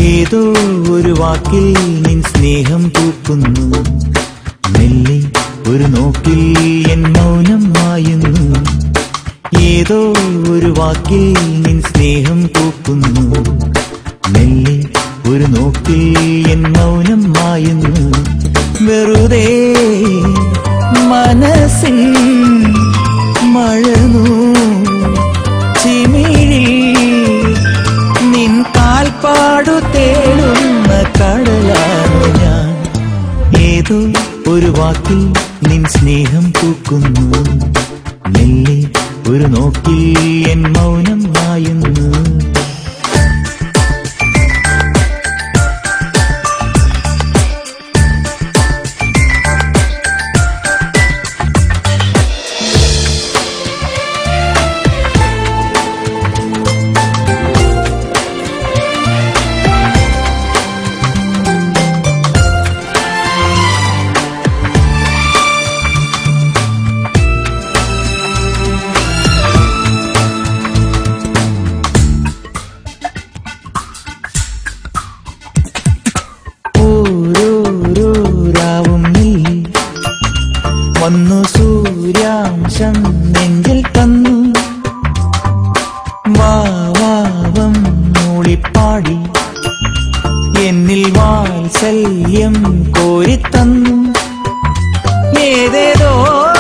ഏതോ ഒരു വാക്കിൽ നിൻ സ്നേഹം പൂക്കുന്നു, മെല്ലെ ഒരു നോക്കിൽ എൻ മൗനം മായുന്നു. ഏതോ ഒരു വാക്കിൽ നിൻ സ്നേഹം പൂക്കുന്നു, മെല്ലെ ഒരു നോക്കിൽ എൻ മൗനം മായുന്നു. വെറുതെ മനസ്സിൽ മഴനൂ ചിമിഴി നിൻ കാൽപ്പാടു തേടുന്ന കടലാണു ഞാൻ. ഏതോ ഒരു വാക്കിൽ നിൻ സ്നേഹം പൂക്കുന്നു, മെല്ലെ ഒരു നോക്കിൽ എൻ മൗനം മായുന്നു. വന്നു സൂര്യാംശം നെഞ്ചിൽ തന്നു, വാവാവം മൂളിപ്പാടി എന്നിൽ വാത്സല്യം കോരിത്തന്നു. ഏതേതോ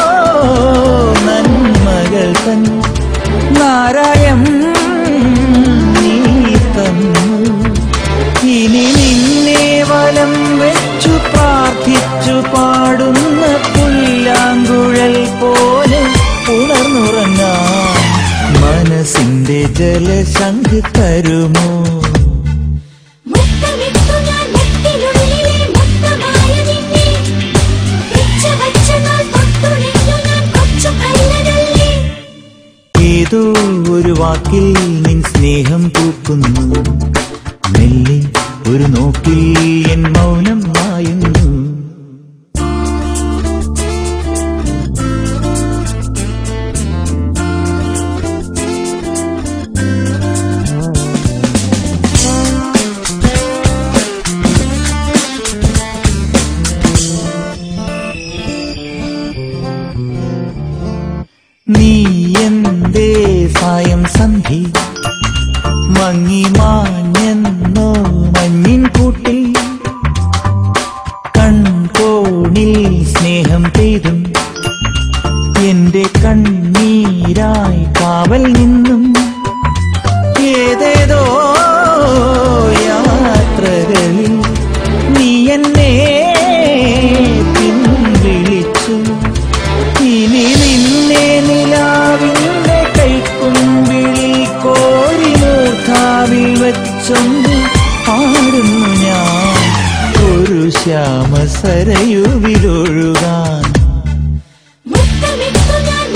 നന്മകൾ തൻ നാരായം നീ തന്നു. ഇനി നിന്നെ വലം വെച്ചു പ്രാർത്ഥിച്ചു പാടുന്ന പുല്ലാങ്കുഴൽ പോലെ ഉണർന്നുറങ്ങാം. മനസ്സിന്റെ ജലശംഖ് തരുമോ? ഏതോ ഒരു വാക്കിൽ നിൻ സ്നേഹം പൂക്കുന്നു, മെല്ലെ ഒരു നോക്കിൽ എൻ മൗനം മായുന്നു. നീ എന്തേ സായം സന്ധി മങ്ങി മാഞ്ഞെന്നോ മഞ്ഞിൻ കൂട്ടിൽ, കൺകോണിൽ സ്നേഹം പെയ്തും എന്റെ കണ്ണീരായി കാവൽ നിന്നും. ഏതേതോ യാത്രകളിൽ നീ എന്നെ പിൻവിളിച്ചു. ഇനി നിന്നെ നിലാവിന്റെ കൈക്കുമ്പിളിൽ കോരി മൂർധാവിൽ വെച്ചൊന്ന് പാടുന്നു ഞാൻ, ഒരു ശ്യാമസരയുവിലൊഴുകാൻ.